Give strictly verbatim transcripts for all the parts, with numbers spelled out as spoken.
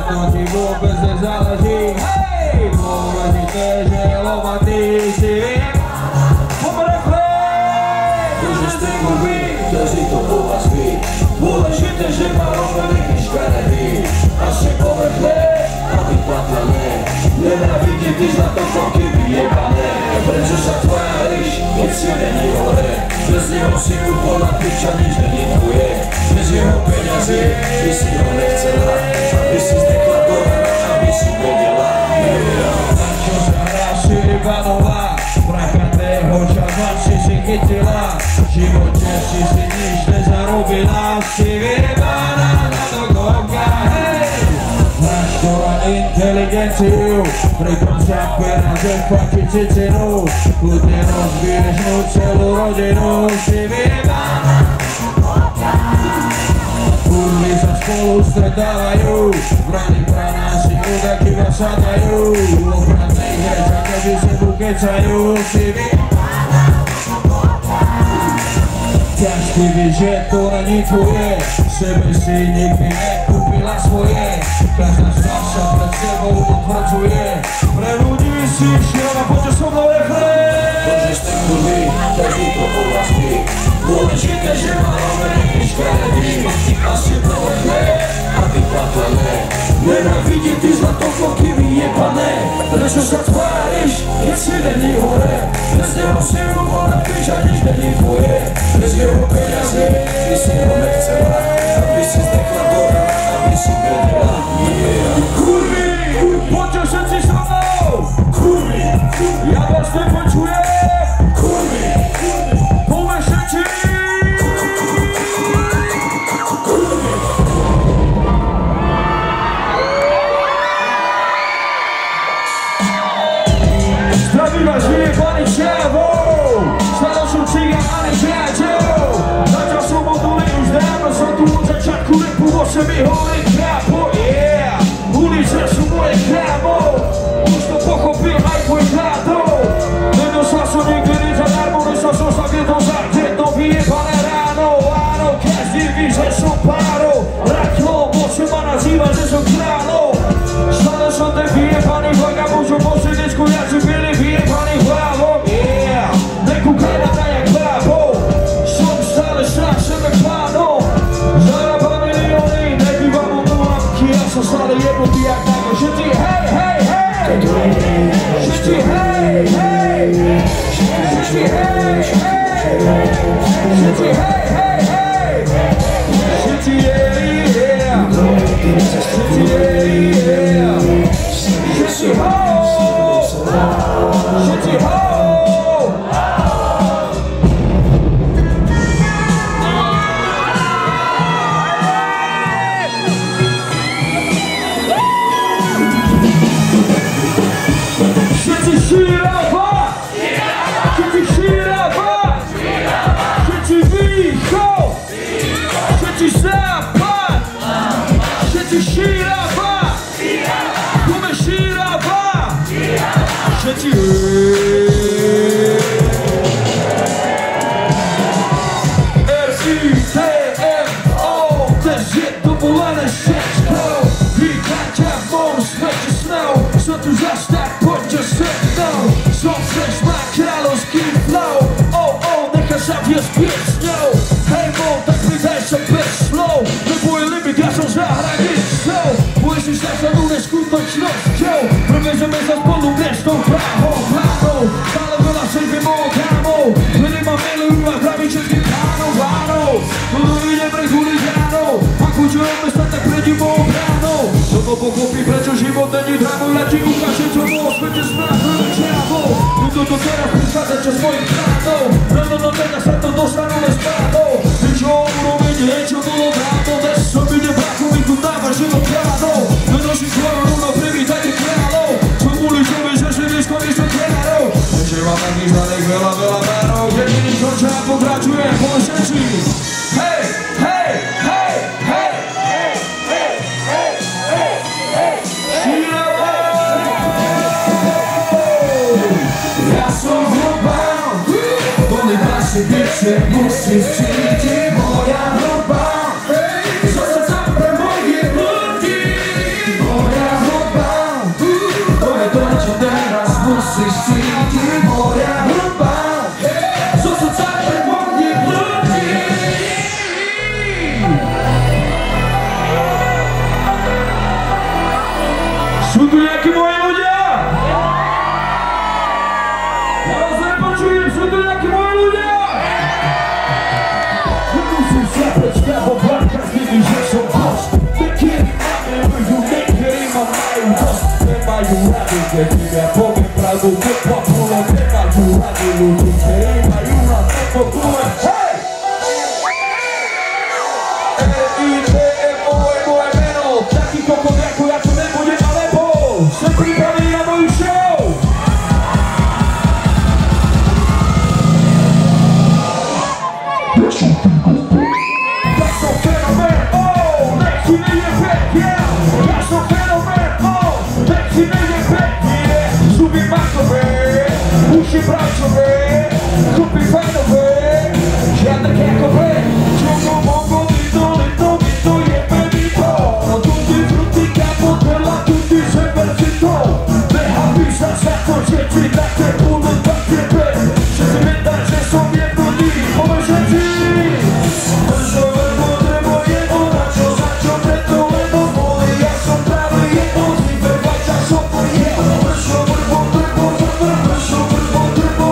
to ti vôbec nezáleží. Hej, dôležité, že lomatý si viem. Kteří to u vás ví, důležité, že má rovený škaredý. Asi povrchné, aby platené, nenávidí ty zlatofoky vyjebané. Prečo sa tváriš, keď si není hore, bez neho si kúpol na pič a nič není tvoje. Bez jeho peňazí, by si ho nechcela, aby si zdekladovaná, aby si vedela. Čo sa hráš si Ivanová, prakatého časa si si chytila. V živote si si nič nezarobila, si vyjebaná na dokonka, hej! Hráš to na inteligenciu, pritom sa peniaze platí cicinu. Kľudne rozbiješ mu celú rodinu, si vyjebaná na dokonka. Kurvy sa spolu stretávajú, brany praná si udaky vás sadajú. V obratnej hre sa keby si bukecajú, si vyjebaná. Ťažký, že to není tvoje, sebe si nikdy nekúpila svoje. Každá sa pred sebou utvrdzuje, pre ľudí si šiel a poďte so mnou refrén. To, že ste kurvy, každý to u vás ví, dôležité, že má rovený škaredý. Asi povrchné, aby platené, nenávidí ty zlatofoky vyjebané. Prečo sa tváriš, keď si není hore, bez neho si rúbol na pič a nič není tvoje. Bez jeho peňazí, ty si ho nechcela, aby si zdekladovaná, aby si vedela. Kurvy, poďte všetci so mnou! Kurvy, ja vás nepočujem! kurvy, Poďme všetci! Zdravím vás, vyjebaný čávou! Stanočnú cigán a nežiateľov! Začal som od nuly už dávno, som tu od začiatku repu, vo sebe hovorím krápo, yeah! Ulice sú moje krámo, už to pochopil aj tvoj krátov. Nedoslal som nikdy nič zadarmo, neslal som sa v jednom za jedno vyjebané ráno. Áno, každý ví, že som párov, rakľou, moče ma nazýva, že som kráľov. Stále som ten vyjebaný vagabond, čo po srdečku ja si byli vyjebaný hlavom, yeah! Nekúkaj na mňa jak bábou, som stále sám sebe plánom. Zarábam milióny, nebývam u nulamky, ja som stále jednotý jak nágo. Všetci hej, hej, hej! Všetci hej, hej! Všetci hej, hej! Všetci hej, hej, hej! Všetci hej, yeah! Všetci hej, yeah! Všetci ho! Všetci ho! Všetci šírava! Všetci šírava! Všetci východ! Všetci západ! Všetci šírava! Kome šírava! Všetci R I T M O Dnes je to volané všetko. Vítam ťa v mom svete snov, som tu zas tak poďte se mnou. Som fresh, má kráľovský flow, oh oh, nechá sa viesť piesňou. Hej mo, tak pridaj sa bez slov, nebo je limit, ja som za hranicou. Budeš si zažadú neskutočnosťou, prevezeme sa spolu dnešnou Prahou, hlavou. Stále veľa sejde mou kámou, hľadem ma milujú a hraví všetkým pánov, vánov. Tuto ide pre huligánov, a kučujem sa tak pred mou bránou. Toto pochopí, prečo život není drámou, ja ti ukážem, čo vo svete správne čávou. Tuto to teraz prichádza čas mojich plánov, ráno do teda sa to dostanú len spádou. Ty čo urobiť, niečo bolo dávno, dnes som ide brachu, mi tu dáva život plánov. Do našich koronu, no privítajte kráľov, som uličovi, že si neskonečne kráľov. Takže vám takých znaných veľa, veľa párov, jediný konča a pokračuje, poď všetci. Hej, hej, hej, hej, hej, hej, hej, hej, hej, šírava! Ja som hrobám, plný pasy biče, musíš cítiť moja hroba. Zo srdca pre mojich ľudí, moja Sú tu nejakí moji ľudia? Ja vás nepočujem, sú tu nejakí moji ľudia? Nemusím sa predstavovať, každý ví, že som boss. Niekedy ma milujú, niekedy ma majú dosť. Nemajú rady, keď im ja poviem pravdu, nekvapulom nemajú rady ľudí, ktorí majú na to pokule. Hej! R I T M O je moje meno, taký kokot ako ja to nebude, alebo som pripravený na moju show. Ja som fenomén, oh, nech ti nejde pekne. Ja som fenomén, oh, nech ti nejde pekne. Zuby makové, uši bravčové, chlupy fajnové, žiadne kekové. Čogo mongo, lito, lito, lito, jebe mi to. Tutti frutti, capotella, tutti seversito. Nehaví sa za to, že ti také budú tak tebe. Že si vedá, že som jednotný, povedz, že ti. Pršové potrebo jedno, na čo, za čo, preto, lebo boli. Ja som práve jedno, si verbaj, ča som pojel. Pršové potrebo, pršové potrebo.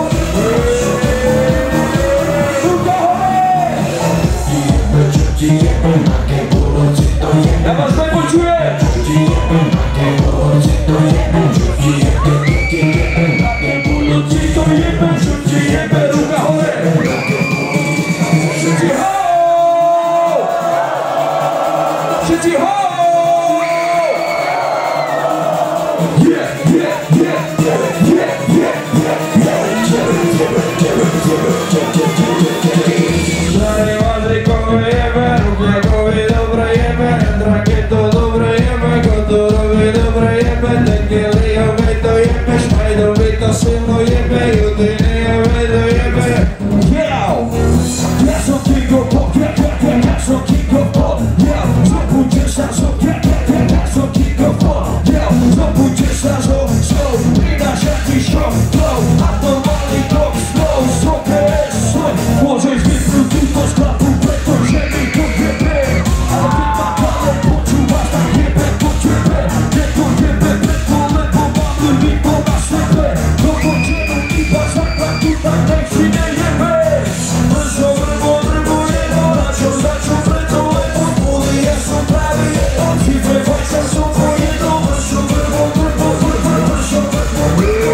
Ruka hore! Jebe, čo ti jebe, na ke budúci to jebe. Ja vás nepočujem! Čo ti jebe, na ke budúci to jebe. Čo ti jebe, čo ti jebe, na ke budúci to jebe. Čo ti jebe, ruka hore! Všetci ho! Všetci ho! Yeah, yeah, yeah, yeah, yeah, yeah, yeah, Stary Madrykowy jebe, Rubiakowi dobre jebe, Rakietto dobre jebe, Kotorowi dobre jebe, Tekielijowej to jebe, Szmajdowi to silno jebe, Judyniejowej to jebe. Yeah! Ja som king of pop, ja, ja, ja, ja som king of pop, yeah! Zobudźcie sa, zo, ja, ja, ja, ja som king of pop, yeah! Zobudźcie sa, zo, slow, prináša ti show, flow, abnormálny krok, slow, soke, slow. Môžeš vypnúť túto skladbu, pretože mi to jebe, ale keď ma kále počúvaš, tak jebe po tebe. Je to jebe preto, lebo mám ľudí po na sebe, dokončenú iba základku, tak nech si nejebe. Pršo, vrbo, vrbo, jedno, na čo, za čo, preto, lebo boli. Ja som práve jedno, si prevaj, sa som pojedno. Pršo, vrbo, vrbo, vrbo, pršo, vrbo, vrbo.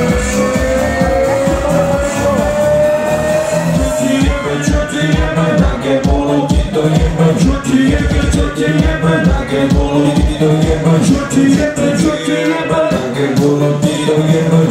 Čo ti jebe, také bolo, ti to jebe. Čo ti jebe, čo ti jebe, také bolo, ti to jebe. Čo ti jebe, čo ti jebe, také bolo, ti to jebe.